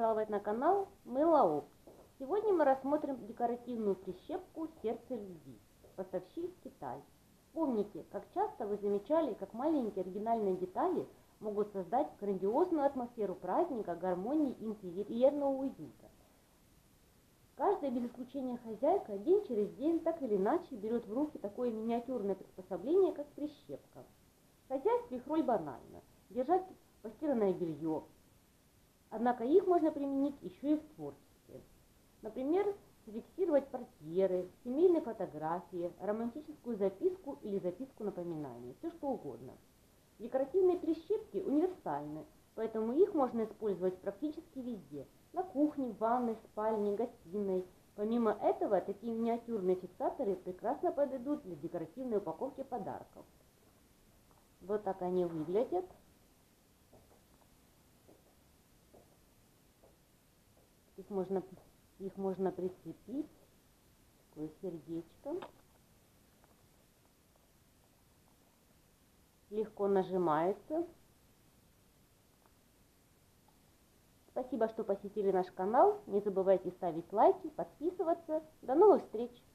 пожаловать на канал Мылоопт. Сегодня мы рассмотрим декоративную прищепку «Сердце любви», поставщик Китай. Помните, как часто вы замечали, как маленькие оригинальные детали могут создать грандиозную атмосферу праздника, гармонии и интерьерного уюта. Каждая без исключения хозяйка день через день так или иначе берет в руки такое миниатюрное приспособление, как прищепка. В хозяйстве их роль банальна – держать постиранное белье. Однако их можно применить еще и в творчестве. Например, зафиксировать портьеры, семейные фотографии, романтическую записку или записку напоминания, все что угодно. Декоративные прищепки универсальны, поэтому их можно использовать практически везде – на кухне, в ванной, спальне, гостиной. Помимо этого, такие миниатюрные фиксаторы прекрасно подойдут для декоративной упаковки подарков. Вот так они выглядят. Их можно прицепить, такое сердечко. Легко нажимается. Спасибо, что посетили наш канал. Не забывайте ставить лайки, подписываться. До новых встреч!